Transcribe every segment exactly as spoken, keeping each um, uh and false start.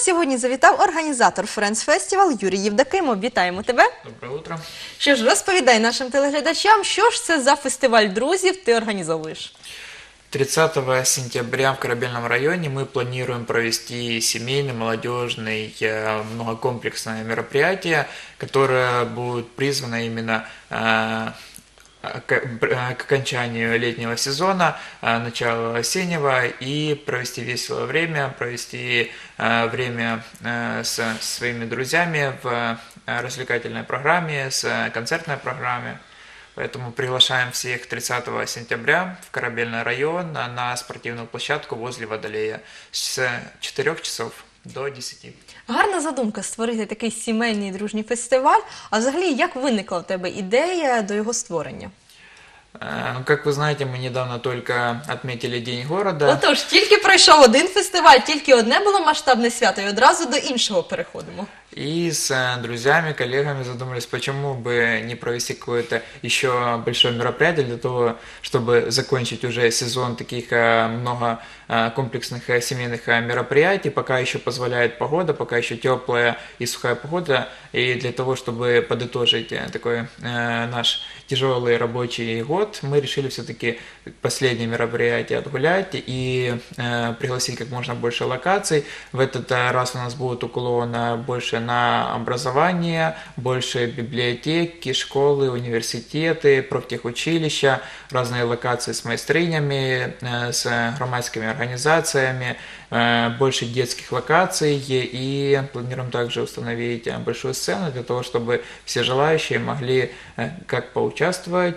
нас сьогодні завітав організатор Friends Festival Юрій Євдокимов. Вітаємо тебе. Доброе утро. Що ж, розповідай нашим телеглядачам, що ж це за фестиваль друзів ти організовуєш? тридцатого сентября в Корабельном районе мы планируем провести семейный, молодежный, э, многокомплексное мероприятие, которое будет призвано именно э, к к окончанию летнего сезона, началу осеннего, и провести веселое время, провести время с своими друзьями в развлекательной программе, с концертной программе. Поэтому приглашаем всех тридцатого сентября в Корабельный район на спортивную площадку возле Водолея с четырёх часов до десяти. Гарна задумка створити такий сімейний дружній фестиваль. А взагалі, як виникла в тебе ідея до його створення? Ну, как вы знаете, мы недавно только отметили День города. Отож, тільки пройшов один фестиваль, тільки одне було масштабне свято, і одразу до іншого переходимо. И с друзьями, коллегами задумались, почему бы не провести какое-то еще большое мероприятие для того, чтобы закончить уже сезон таких много комплексных семейных мероприятий, пока еще позволяет погода, пока еще теплая и сухая погода, и для того, чтобы подытожить такой наш тяжелый рабочий год, мы решили все-таки последнее мероприятие отгулять и пригласить как можно больше локаций. В этот раз у нас будет уклон больше на образование, больше библиотеки, школы, университеты, профтехучилища, разные локации с майстринями, с громадскими организациями, больше детских локаций, и планируем также установить большую сцену для того, чтобы все желающие могли как поучаствовать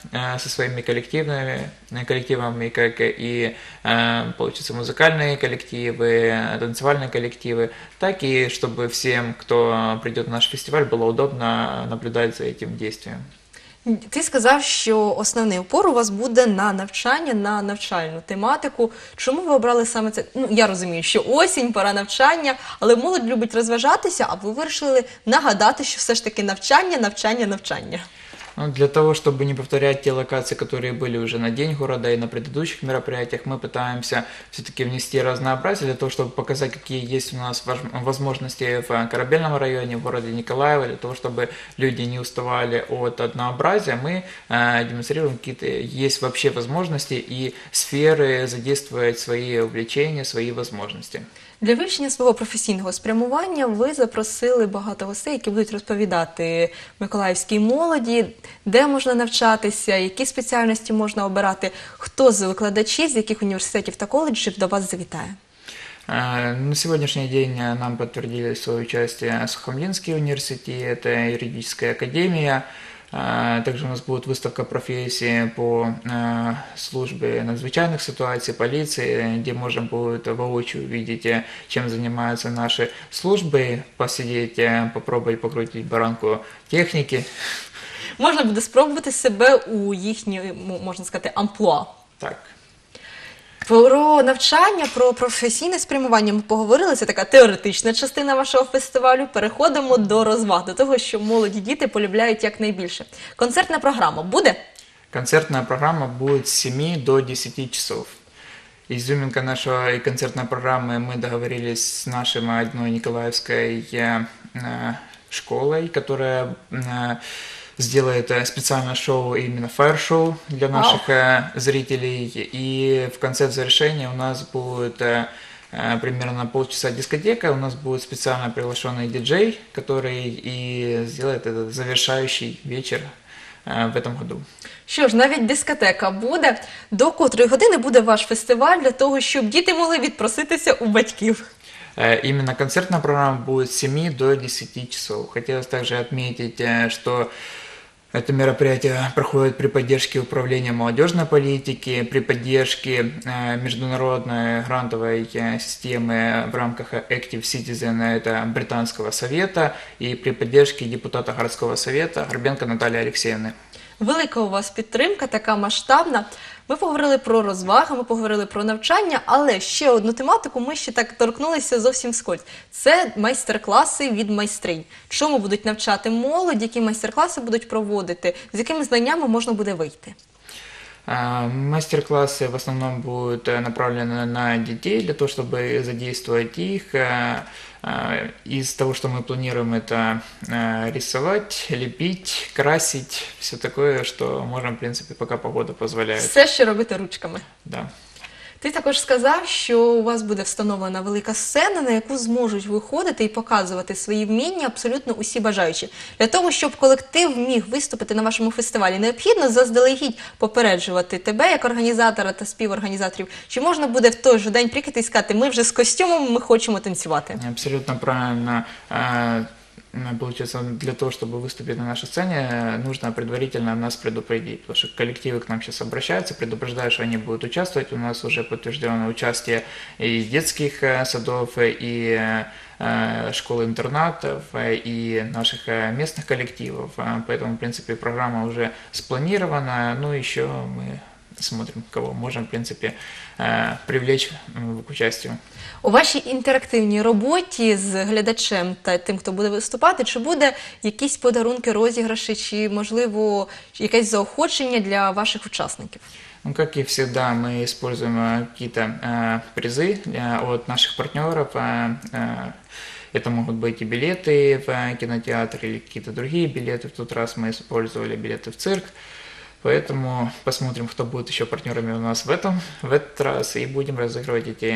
со своими коллективными коллективами, как и получится музыкальные коллективы, танцевальные коллективы, так и чтобы всем, кто придет на наш фестиваль, было удобно наблюдать за этим действием. Ти сказав, що основний упор у вас буде на навчання, на навчальну тематику. Чому ви обрали саме це? Ну, я розумію, що осінь, пора навчання, але молодь любить розважатися, а ви вирішили нагадати, що все ж таки навчання, навчання, навчання. Ну, для того, чтобы не повторять те локации, которые были уже на День города и на предыдущих мероприятиях, мы пытаемся все-таки внести разнообразие для того, чтобы показать, какие есть у нас возможности в Корабельном районе, в городе Николаево, для того, чтобы люди не уставали от однообразия. Мы э, демонстрируем, какие-то есть вообще возможности и сферы задействовать свои увлечения, свои возможности. Для вивчення свого професійного спрямування ви запросили багато гостей, які будуть розповідати миколаївській молоді, де можна навчатися, які спеціальності можна обирати, хто з викладачів, з яких університетів та коледжів до вас завітає. На сегодняшний день нам подтвердили свое участие Сухомлинский университет, юридическая академия. Также у нас будет выставка профессий по службе надзвычайных ситуаций, полиции, где можно будет воочию увидеть, чем занимаются наши службы, посидеть, попробовать покрутить баранку техники. Можна буде спробувати себе у їхньому, можна сказати, амплуа. Так. Про навчання, про професійне спрямування ми поговорили, це така теоретична частина вашого фестивалю. Переходимо до розваг, до того, що молоді діти полюбляють якнайбільше. Концертна програма буде? Концертная программа будет с семи до десяти часов. Изюминка нашей концертной программы, мы договорились с нашей одной николаевской школой, которая сделает специальное шоу, именно фаер-шоу для наших wow. зрителей. И в конце завершения у нас будет примерно на полчаса дискотека, у нас будет специально приглашенный диджей, который и сделает этот завершающий вечер в этом году. Що ж, навіть дискотека буде. До котрої години буде ваш фестиваль для того, щоб діти могли відпроситися у батьків? Именно концертная программа будет с семи до десяти часов. Хотелось также отметить, что это мероприятие проходит при поддержке Управления молодежной политики, при поддержке международной грантовой системы в рамках Active Citizen, это Британского совета, и при поддержке депутата городского совета Горбенко Натальи Алексеевны. Велика у вас підтримка, така масштабна. Ми поговорили про розваги, ми поговорили про навчання, але ще одну тематику ми ще так торкнулися зовсім вскользь. Це майстер-класи від майстринь. Чому будуть навчати молодь, які майстер-класи будуть проводити, з якими знаннями можна буде вийти? Мастер-классы в основном будут направлены на детей, для того, чтобы задействовать их, э, из того, что мы планируем, это э, рисовать, лепить, красить, все такое, что можем, в принципе, пока погода позволяет. Все, що робити ручками. Да. Ти також сказав, що у вас буде встановлена велика сцена, на яку зможуть виходити і показувати свої вміння абсолютно усі бажаючі. Для того, щоб колектив міг виступити на вашому фестивалі, необхідно заздалегідь попереджувати тебе, як організатора та співорганізаторів. Чи можна буде в той же день приїхати і сказати, ми вже з костюмом, ми хочемо танцювати? Абсолютно правильно. А, м, Получается, для того, чтобы выступить на нашей сцене, нужно предварительно нас предупредить, потому что коллективы к нам сейчас обращаются, предупреждают, что они будут участвовать. У нас уже подтверждено участие и детских э, садов, и э, школ-интернатов, э, и наших э, местных коллективов. А, Поэтому, в принципе, программа уже спланирована. Ну, еще мы смотрим, кого можем, в принципе, э, привлечь м, к участию. У вашій інтерактивній роботі з глядачем та тим, хто буде виступати, чи буде якісь подарунки, розіграші, чи, можливо, якесь заохочення для ваших учасників? Ну, как и всегда, мы используем э, какие-то э, призы э, от наших партнеров. Э, э, это могут быть и билеты в э, кинотеатр, или какие-то другие билеты. В тот раз мы использовали билеты в цирк. Поэтому посмотрим, кто будет еще партнерами у нас в этом, в этот раз, и будем разыгрывать эти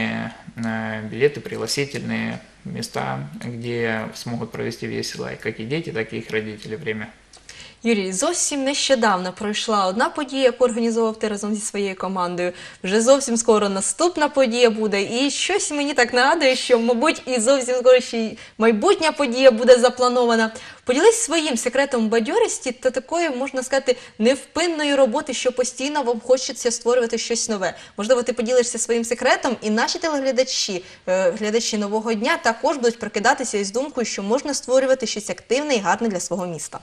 э, билеты, пригласительные места, где смогут провести весело как и дети, так и их родители время. Юрій, зовсім нещодавно пройшла одна подія, яку організовував ти разом зі своєю командою. Вже зовсім скоро наступна подія буде. І щось мені так нагадує, що, мабуть, і зовсім скоро ще й майбутня подія буде запланована. Поділись своїм секретом бадьорості та такої, можна сказати, невпинної роботи, що постійно вам хочеться створювати щось нове. Можливо, ти поділишся своїм секретом, і наші телеглядачі, е, глядачі «Нового дня» також будуть прокидатися із думкою, що можна створювати щось активне і гарне для свого міста.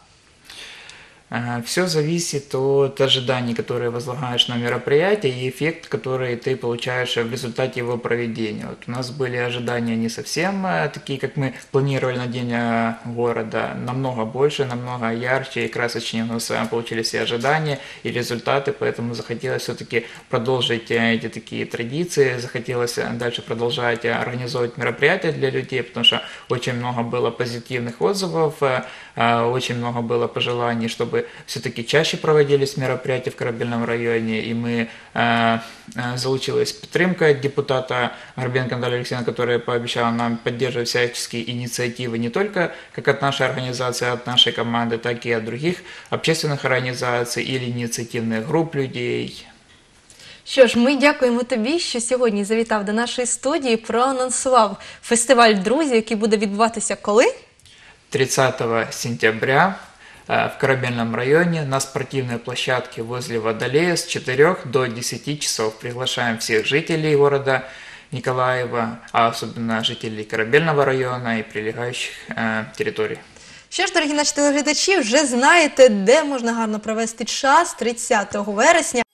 Все зависит от ожиданий, которые возлагаешь на мероприятие, и эффект, который ты получаешь в результате его проведения. Вот у нас были ожидания не совсем э, такие, как мы планировали на День э, города, намного больше, намного ярче и красочнее у нас э, получились и ожидания, и результаты, поэтому захотелось все-таки продолжить э, эти такие традиции, захотелось э, дальше продолжать э, организовывать мероприятия для людей, потому что очень много было позитивных отзывов, э, э, очень много было пожеланий, чтобы все-таки чаще проводились мероприятия в Корабельном районе, и мы э, э, залучилась підтримка депутата Горбенко Натальи Алексеевны, которая пообещала нам поддерживать всяческие инициативы не только как от нашей организации, от нашей команды, так и от других общественных организаций или инициативных групп людей. Що ж, ми дякуємо тобі, що сьогодні завітав до нашої студії, проанонсував фестиваль «Друзі», який буде відбуватися коли? тридцатого сентября в Корабельном районе на спортивной площадке возле Водолея с четырёх до десяти часов. Приглашаем всех жителей города Николаева, а особенно жителей Корабельного района и прилегающих э, территорий. Що ж, дорогі наші телеглядачі, вже знаєте, де можна гарно провести час тридцятого вересня.